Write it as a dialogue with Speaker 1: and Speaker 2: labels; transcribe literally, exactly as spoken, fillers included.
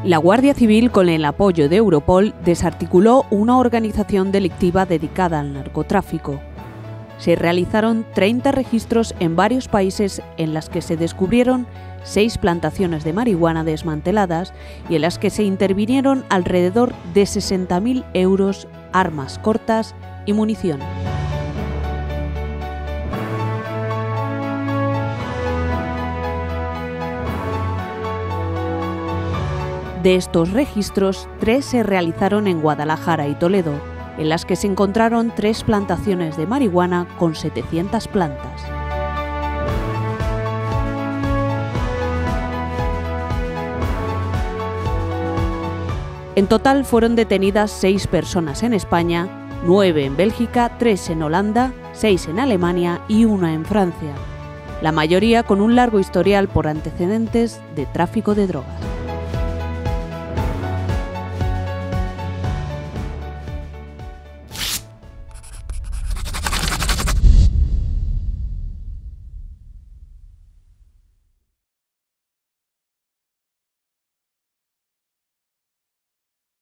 Speaker 1: La Guardia Civil, con el apoyo de Europol, desarticuló una organización delictiva dedicada al narcotráfico. Se realizaron treinta registros en varios países en las que se descubrieron seis plantaciones de marihuana desmanteladas y en las que se intervinieron alrededor de sesenta mil euros, armas cortas y munición. De estos registros, tres se realizaron en Guadalajara y Toledo, en las que se encontraron tres plantaciones de marihuana con setecientas plantas. En total fueron detenidas seis personas en España, nueve en Bélgica, tres en Holanda, seis en Alemania y una en Francia, la mayoría con un largo historial por antecedentes de tráfico de drogas.